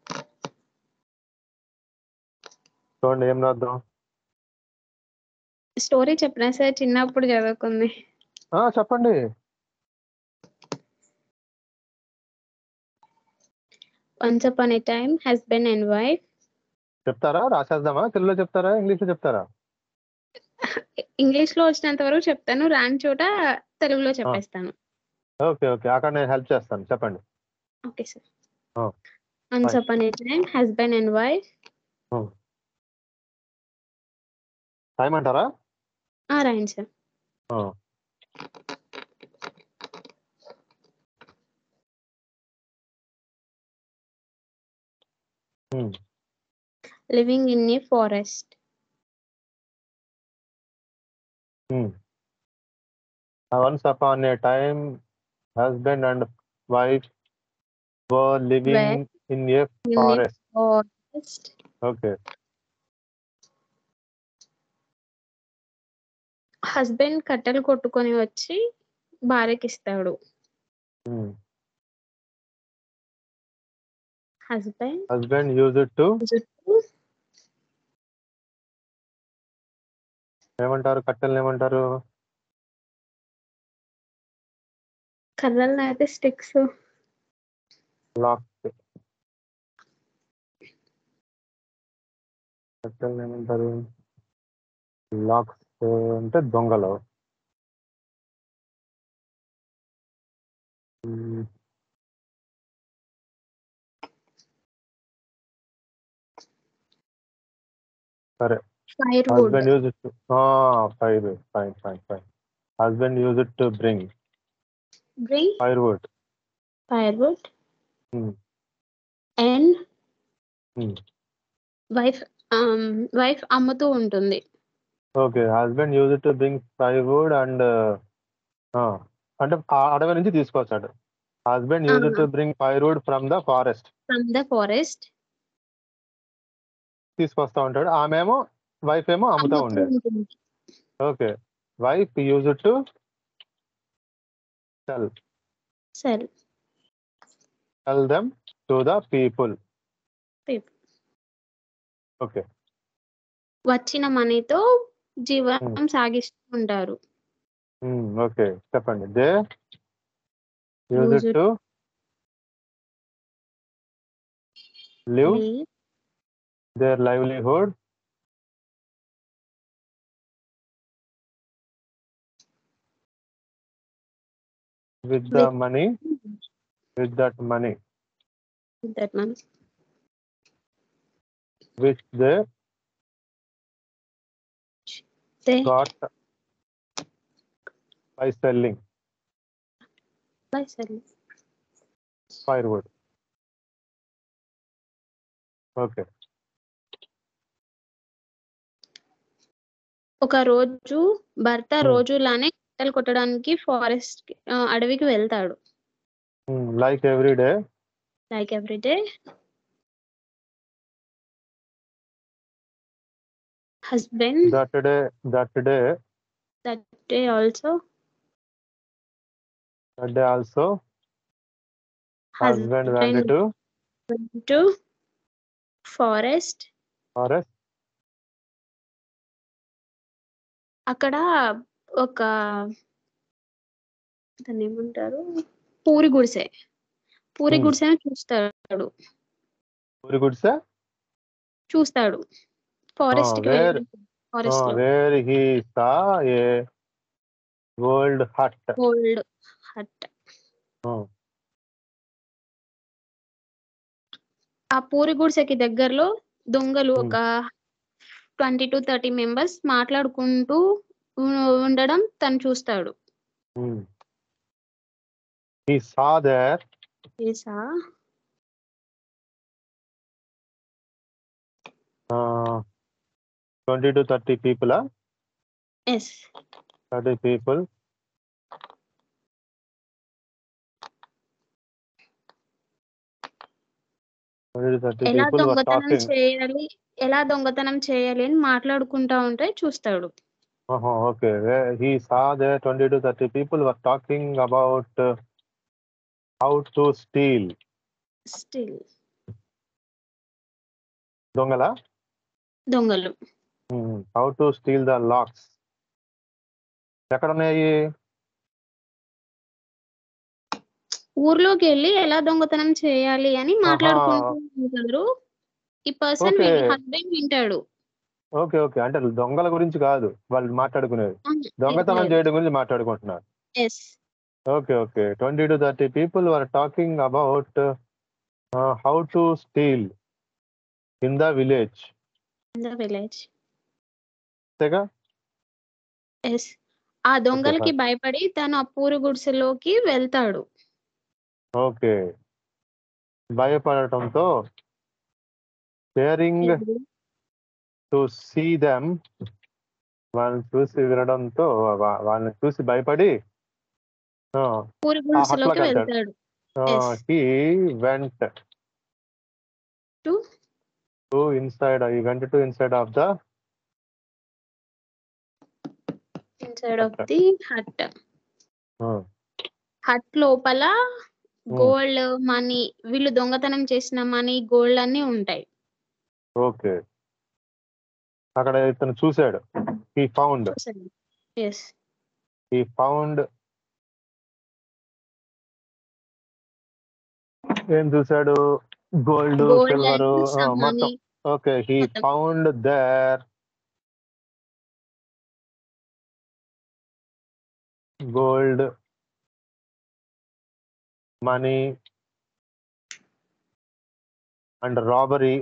S1: చూడండి, ఏం రాద్దాం?
S3: స్టోరీ చెప్పనా సార్? చిన్నప్పుడు చదువుకుంది.
S1: ఆ! చెప్పండి.
S3: Once upon a time husband and wife.
S1: చెప్తారా? రాసేద్దామా? తెలుగులో చెప్తారా? ఇంగ్లీష్‌లో చెప్తారా?
S3: ఇంగ్లీష్‌లో వచ్చినంత వరకు చెప్తాను. రాని చోట తెలుగులో
S1: ఆ!
S3: చెప్పేస్తాను.
S1: ఓకే. ఓకే. అక్కడ నేను హెల్ప్ చేస్తాను. చెప్పండి.
S3: Okay sir.
S1: ఆ!
S3: Once
S1: fine.
S3: Upon a time husband and wife.
S1: Hmm. రాయమంటారా?
S3: ఆ! రాయండి సార్.
S1: ఆ! Hmm.
S3: Living in a forest.
S1: Hmm. Once upon a time husband and wife were living
S3: were
S1: in a
S3: in a
S1: forest.
S3: Forest.
S1: Okay.
S3: Husband కట్టెలు కొట్టుకొని వచ్చి భార్యకిస్తాడు.
S1: హ్మ్.
S3: Husband
S1: husband used to
S3: జుట్టు
S1: ఏమంటారు? కట్టెలని ఏమంటారు?
S3: కర్రలనైతే స్టిక్స్.
S1: లాక్స్. కట్టెలని ఏమంటారు? లాక్స్ అంటే దొంగలు. హ్మ్. సరే.
S3: Fire wood.
S1: Husband used to ఆ! Fire. Fine. Fine. Fine. Husband used to bring
S3: bring
S1: firewood.
S3: Fire wood
S1: hmm.
S3: And
S1: hmm.
S3: Wife ah, wife అమ్ముతూ ఉంటుంది.
S1: Okay. Husband used to bring firewood and ఆ! అంటే ఆ అడవి నుంచి తీసుకొస్తాడు. హస్బెండ్
S3: ఆ!
S1: used to bring firewood from the forest.
S3: From the forest.
S1: తీసుకొస్తా ఉంటాడు. ఆమేమో వైఫ్ ఏమో అమ్ముతా
S3: అమ్ముతూ
S1: ఉండేది.
S3: ఉంటుంది.
S1: Okay. Wife used to sell.
S3: సరే.
S1: Sell them to the people.
S3: People.
S1: Okay.
S3: వచ్చిన మనీతో
S1: హ్మ్.
S3: జీవనం సాగిస్తూ ఉంటారు.
S1: హ్మ్. ఓకే. చెప్పండి. They used
S3: used
S1: to live
S3: live
S1: their livelihood with the
S3: with
S1: money with that money
S3: that money.
S1: which they
S3: they
S1: got by selling
S3: by selling.
S1: firewood. Okay.
S3: ఒక రోజు భర్త
S1: హ్మ్.
S3: రోజులానే కట్టెలు కొట్టడానికి ఫారెస్ట్‌కి ఆహ్, అడవికి వెళ్తాడు.
S1: హ్మ్. Like every day.
S3: Like every day. Husband
S1: That day that day
S3: that day also
S1: that day also husband went
S3: husband
S1: to
S3: went to forest.
S1: forest.
S3: అక్కడ ఒక దాన్నేమంటారు? పూరి గుడిసె. పూరి
S1: హ్మ్.
S3: గుడిసెను చూస్తాడు.
S1: పూరి గుడిసె.
S3: చూస్తాడు.
S1: ఆ!
S3: ఫారెస్ట్‌కి
S1: వేర్
S3: వెళ్ళినప్పుడు
S1: ఆ!
S3: ఫారెస్ట్‌లో.
S1: Where he saw a old hut.
S3: Old hut.
S1: Hmm.
S3: ఆ పూరి గుడిసెకి దగ్గరలో దొంగలు
S1: హ్మ్.
S3: ఒక ఇరవై ముప్పై మెంబర్స్ మాట్లాడుకుంటూ ఉ ఉండడం తను చూస్తాడు.
S1: హ్మ్. He saw there
S3: చేసా
S1: uh, twenty to thirty people. Ah?
S3: Yes.
S1: thirty people. twenty to thirty
S3: ఎలా
S1: people were
S3: దొంగతనం
S1: talking.
S3: చేయాలి, ఎలా దొంగతనం చేయాలి అని మాట్లాడుకుంటా ఉంటే చూస్తాడు.
S1: Uh-huh, okay. Where he saw there twenty to thirty people were talking about uh, how to steal.
S3: Steal
S1: దొంగలా?
S3: దొంగలు.
S1: Hmm. How to steal the locks. ఎక్కడ ఉన్నాయి?
S3: ఊర్లోకి వెళ్ళి ఎలా దొంగతనం చేయాలి అని
S1: ఆహా!
S3: మాట్లాడుకుంటూ ఉంటారు. ఈ పర్సన్
S1: ఓకే.
S3: వి హస్బెండ్ వింటాడు.
S1: ఓకే. ఓకే. అంటే దొంగల గురించి కాదు వాళ్ళు మాట్లాడుకునేది.
S3: ఆ! లేదు
S1: దొంగతనం
S3: లేదు.
S1: చేయడం గురించి మాట్లాడుకుంటున్నారు.
S3: Yes.
S1: Okay. Okay. Twenty to thirty people were talking about ah, how to steal in the village.
S3: In the village.
S1: అంతేగా?
S3: యెస్. ఆ
S1: ఓకే.
S3: దొంగలకి
S1: ఫైన్.
S3: భయపడి తను ఆ పూరి గుడిసెలోకి వెళ్తాడు.
S1: ఓకే. భయపడటంతో ఫియరింగ్
S3: ఎవరు?
S1: టు సీ దెమ్ వాళ్ళని చూసి వినడంతో వా వాళ్ళని చూసి భయపడి ఆ!
S3: పూరి
S1: ఆ
S3: గుడిసెలోకి
S1: హట్‌లోకెళ్తాడు.
S3: వెళ్తాడు. Yes.
S1: Ah, he went
S3: to
S1: to inside he went to inside of the
S3: inside of
S1: hut.
S3: The hut.
S1: ఆ!
S3: హట్ లోపల
S1: హ్మ్.
S3: గోల్డ్, మనీ వీళ్ళు దొంగతనం చేసిన మనీ, గోల్డ్ అన్నీ ఉంటాయి.
S1: ఓకే. అక్కడ ఇతను చూసాడు. He found.
S3: చూసాను. యెస్.
S1: హి ఫౌండ్ ఏం చూసాడు? గోల్డ్,
S3: గోల్డ్
S1: సిల్వరు
S3: అండ్
S1: ఆ!
S3: సమ్
S1: మొత్తం.
S3: Money
S1: okay. హి
S3: మొత్తం.
S1: Found there gold, money and robbery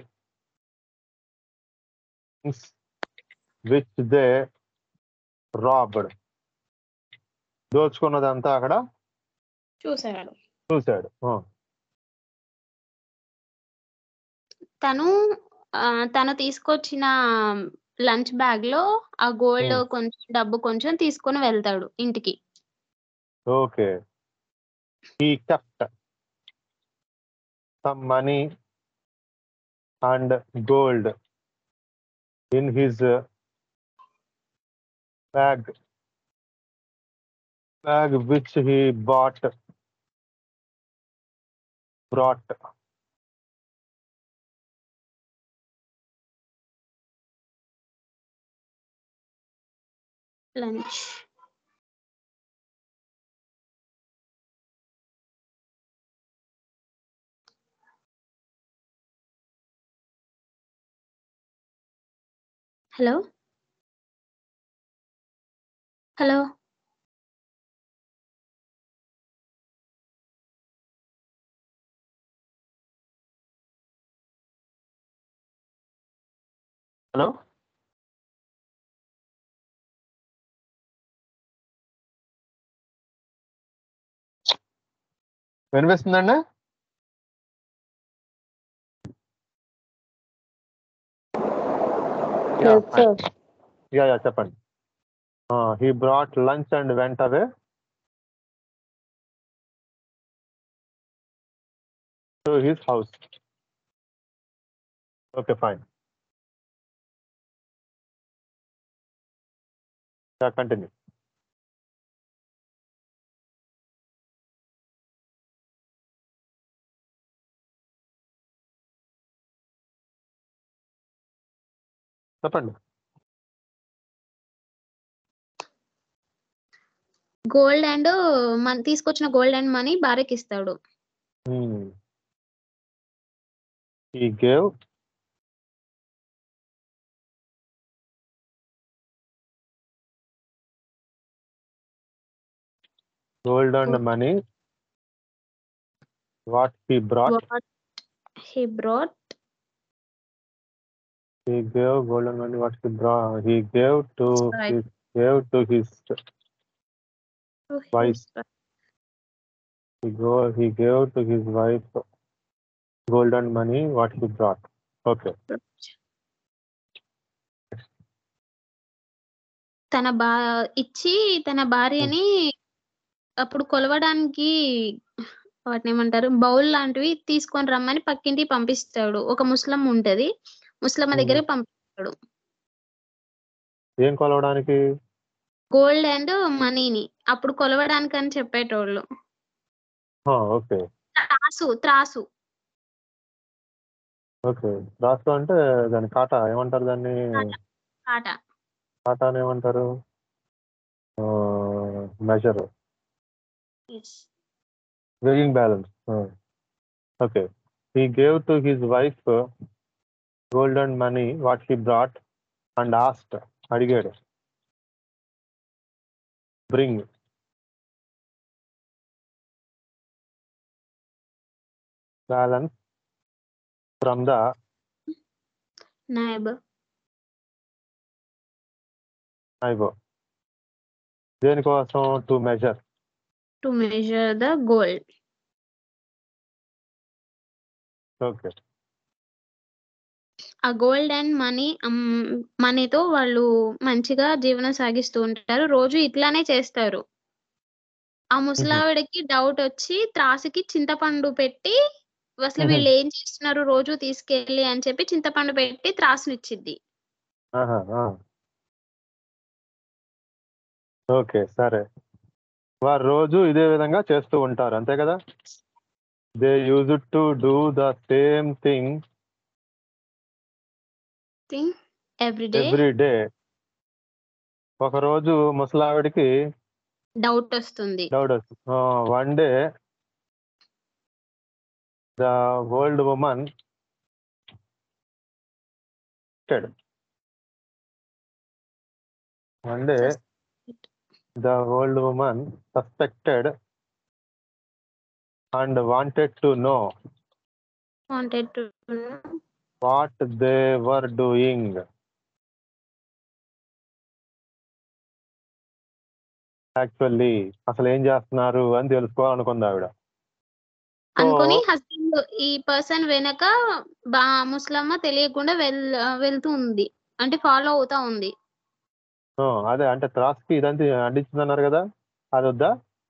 S1: things which they robbed. దోచుకున్నదంతా అక్కడ
S3: చూసాడు.
S1: చూసాడు. ఆ!
S3: తను ఆహ్, తను తీసుకొచ్చిన లంచ్ బ్యాగ్‌లో ఆ గోల్డ్
S1: హ్మ్.
S3: కొంచెం, డబ్బు కొంచెం తీసుకొని వెళ్తాడు ఇంటికి.
S1: Okay. He kept some money and gold in his uh, bag bag which he bought brought
S3: lunch. Hello? Hello?
S1: Hello వినిపిస్తుందండి? Yeah
S3: Yes,
S1: fine.
S3: sir.
S1: Yeah yeah చెప్పండి. He brought lunch and went away to his house. Okay fine. Yeah continue. చెప్పండి.
S3: Gold and money తీసుకొచ్చిన gold and money భార్యకిస్తాడు.
S1: Hmm. He gave gold and
S3: Gold.
S1: money what he brought.
S3: What he brought
S1: He gave gold and money what he brought. He gave to
S3: his wife.
S1: his gave to his
S3: To
S1: wife.
S3: his wife.
S1: He go he gave to his wife gold and money what he brought. Okay.
S3: తన బా ఇచ్చి తన
S1: Hmm.
S3: భార్యని అప్పుడు కొలవడానికి వాటినేమంటారు? Bowl లాంటివి తీసుకొని రమ్మని పక్కింటికి పంపిస్తాడు. ఒక ముసలమ్మ ఉంటది. ముసలమ్మ
S1: Hmm.
S3: దగ్గరికి పంపిస్తాడు.
S1: ఏం కొలవడానికి?
S3: గోల్డ్ అండ్ మనీని. అప్పుడు కొలవడానికని చెప్పేటోళ్ళు.
S1: ఆ! ఓకే.
S3: త్రాసు, త్రాసు.
S1: ఓకే. రాసు అంటే దాని కాటా ఏమంటారు దాన్ని?
S3: కాట. కాట.
S1: కాటాని ఏమంటారు? ఆహ్ measure,
S3: Yes.
S1: weighing balance. Uh, okay. He gave to his wife uh, gold and money what he brought and asked, అడిగాడు, bring balance from the
S3: Neighbor.
S1: neighbor. దేనికోసం? To measure.
S3: To measure the gold.
S1: Okay.
S3: ఆ gold and money మనీతో వాళ్ళు మంచిగా జీవనం సాగిస్తూ ఉంటారు. రోజు ఇట్లానే చేస్తారు. ఆ ముసలావిడకి డౌట్ వచ్చి త్రాసుకి చింతపండు పెట్టి, అసలు వీళ్ళు ఏం చేస్తున్నారు రోజు తీసుకెళ్ళి అని చెప్పి చింతపండు పెట్టి త్రాసునిచ్చిద్ది.
S1: ఆహా, ఆ. ఓకే, సరే. వారు రోజు ఇదే విధంగా చేస్తూ ఉంటారు, అంతే కదా? They use to do the same thing
S3: thing every day.
S1: Every day. ఒకరోజు ముసలావిడికి
S3: డౌట్ వస్తుంది.
S1: డౌట్ వస్తుంది. One day the old woman one day the old woman suspected and wanted to know
S3: Wanted to know
S1: what they were doing. Actually అసలు ఏం చేస్తున్నారు అని తెలుసుకోవాలనుకుంది ఆవిడ.
S3: అనుకొని హస్బెండ్ ఈ పర్సన్ వెనక బా ముసలమ్మ తెలియకుండా వెల్ వెళ్తూ ఉంది, అంటే ఫాలో అవుతా ఉంది.
S1: ఆ, అదే అంటే త్రాస్కి ఇదంతా అంటించిందన్నారు కదా, అది వద్దా?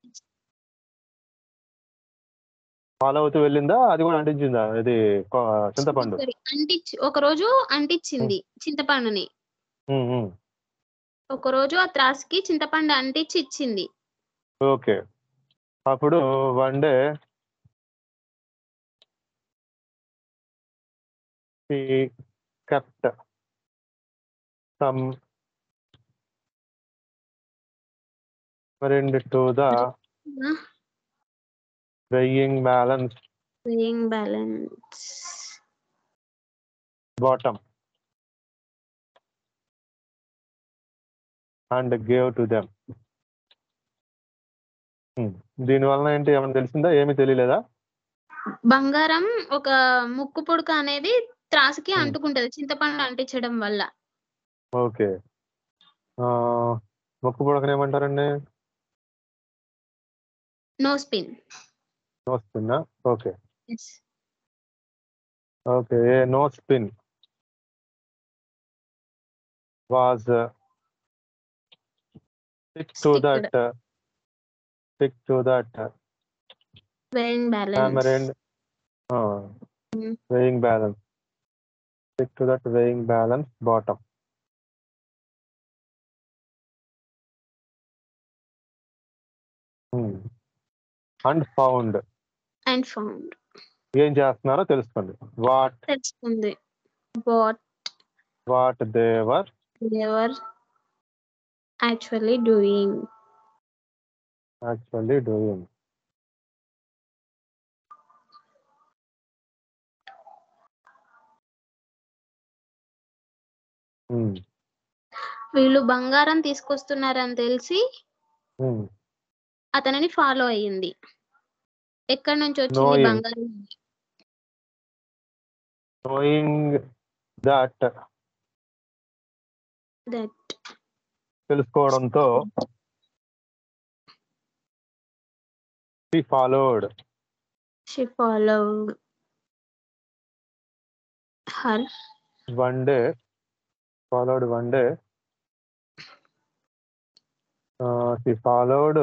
S1: ఫాలో అవుతూ వెళ్ళిందా? అది కూడా అంటించిందా? ఇది కొ- చింతపండు
S3: అంటించి ఒక రోజు అంటించింది చింతపండుని.
S1: ఉమ్, ఉమ్.
S3: ఒక రోజు ఆ త్రాస్కి చింతపండు అంటించి ఇచ్చింది.
S1: ఓకే. అప్పుడు one day he kept some friend to the weighing balance
S3: weighing balance
S1: bottom and gave to them. దీని వలన ఏంటి ఏమైనా తెలిసిందా? ఏమీ తెలియలేదా?
S3: బంగారం ఒక ముక్కు పుడక అనేది త్రాసుకి
S1: Hmm.
S3: అంటుకుంటది చింతపండు అంటించడం వల్ల.
S1: ఓకే. ముక్కు పుడకని ఏమంటారండి?
S3: Nose pin.
S1: Nose pin. Okay. Okay. Nose pin was stick to that stick to that
S3: weighing balance.
S1: tamarind uh,
S3: Hmm.
S1: weighing balance stick to that weighing balance bottom. Hmm. and found
S3: and found
S1: ఏం చేస్తున్నారో తెలుసుకోండి. What
S3: తెలుసుకుంది. what
S1: what they were
S3: they were actually doing.
S1: Actually doing.
S3: వీళ్ళు బంగారం తీసుకొస్తున్నారని తెలిసి అతనిని follow అయ్యింది. ఎక్కడి నుంచి వచ్చింది
S1: Knowing.
S3: బంగారం?
S1: నోయింగ్ దట్
S3: దట్
S1: తెలుసుకోవడంతో she followed
S3: she followed her
S1: one day followed one day uh, she followed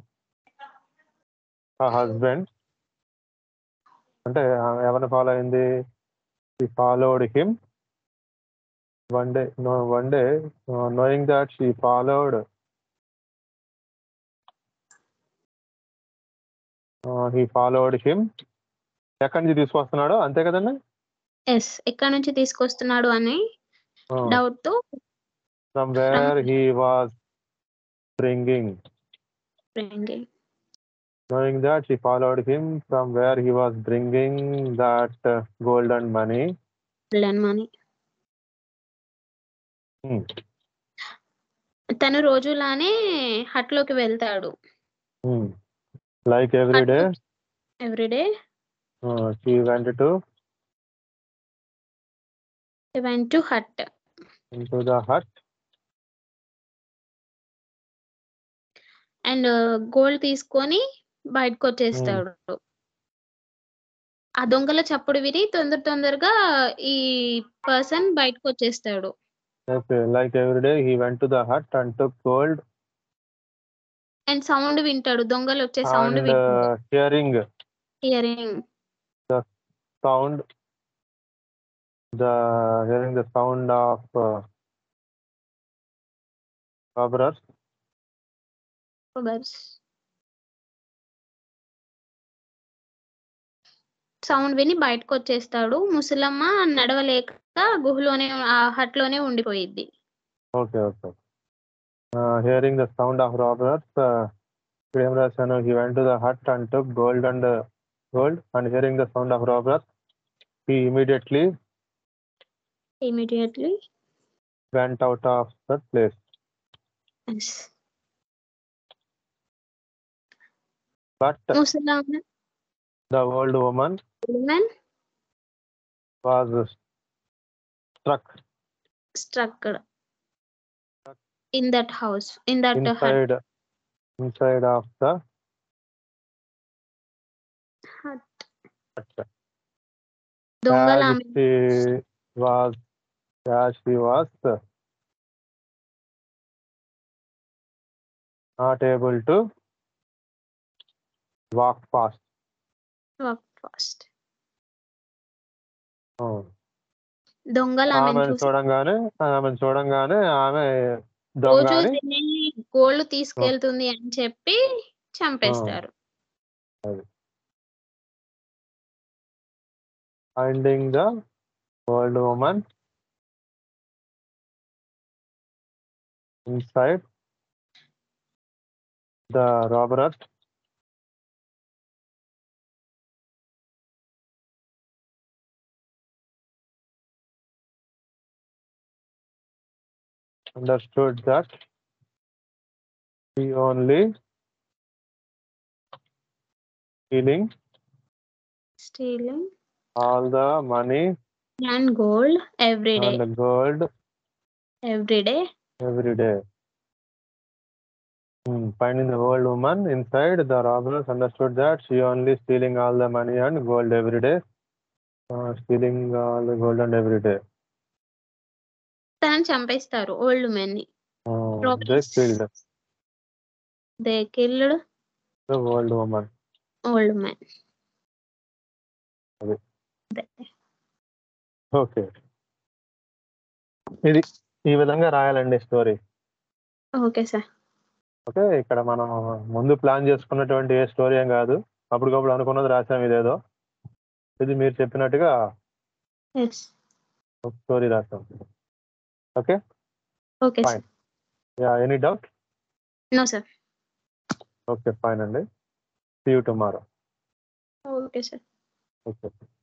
S1: her husband. అంటే ఎవరిని ఫాలో అయింది? she followed him one day no one day uh, knowing that she followed uh, he followed him. ఎక్కడి నుంచి తీసుకొస్తున్నాడు, అంతే కదండి?
S3: Yes ఎక్కడి నుంచి తీసుకొస్తున్నాడు అని డౌట్ తో
S1: from where he was bringing
S3: bringing.
S1: Knowing that, she followed him from where he was bringing that uh, gold and money.
S3: Gold and money.
S1: Hmm.
S3: తను రోజులానే హట్లోకి వెళ్తాడు.
S1: Hmm. Like every day,
S3: every day
S1: uh, she went to
S3: he went to hut.
S1: into the hut
S3: and gold తీసుకొని బయటకు వచ్చేస్తాడు. ఆ దొంగల చప్పుడు విని తొందర తొందరగా ఈ పర్సన్ బయటకు వచ్చేస్తాడు.
S1: Okay, like every day, he went to the hut and took gold
S3: and sound వింటాడు, దొంగలు వచ్చే సౌండ్
S1: and
S3: వింటాడు.
S1: uh, hearing
S3: hearing
S1: sound, the hearing the sound of uh, robbers.
S3: Sound విని బయటకు వచ్చేస్తాడు. ముసలమ్మ నడవలేక గుహలోనే ఆ హట్ లోనే ఉండిపోయిద్ది.
S1: Okay, okay. Uh, hearing the sound of robbers, uh, Premrasanu, he went to the hut and took gold and uh, gold, and hearing the sound of robbers, he immediately
S3: immediately
S1: went out of that place.
S3: yes.
S1: But
S3: ముసలమ్మ
S1: the old woman
S3: woman
S1: was struck
S3: struck in that house, in that
S1: inside
S3: hut.
S1: inside of the
S3: hut.
S1: hut.
S3: దొంగల
S1: As
S3: ఆమె
S1: she was, as she was not able to walk fast.
S3: walk fast.
S1: Oh.
S3: దొంగలు ఆమెను
S1: ఆమెను
S3: చూసి
S1: చూడంగానే ఆమెను చూడంగానే ఆమె
S3: రోజు
S1: దొంగని
S3: తినే గోల్డ్ తీసుకెళ్తుంది అని చెప్పి చంపేస్తారు.
S1: finding the old woman inside the robbers understood that he only stealing
S3: stealing
S1: all the money
S3: and gold every day
S1: and gold
S3: every day
S1: every day. Hmm. Finding the old woman inside, the robbers understood that she only stealing all the money and gold every day. Uh, stealing all the gold and every day.
S3: తనని చంపేస్తారు old men ని.
S1: Uh, they killed
S3: they killed
S1: the old woman.
S3: old man.
S1: Okay, ఇది ఈ విధంగా రాయాలండి story.
S3: Okay sir.
S1: Okay, ఇక్కడ మనం ముందు ప్లాన్ చేసుకున్నటువంటి ఏ స్టోరీ ఏం కాదు, అప్పటికప్పుడు అనుకున్నది రాసాం. ఇదేదో ఇది మీరు చెప్పినట్టుగా స్టోరీ రాసాం. Okay
S3: okay
S1: fine. Yeah, any doubt?
S3: No sir.
S1: Okay fine అండి. See you tomorrow.
S3: Okay sir.
S1: Okay.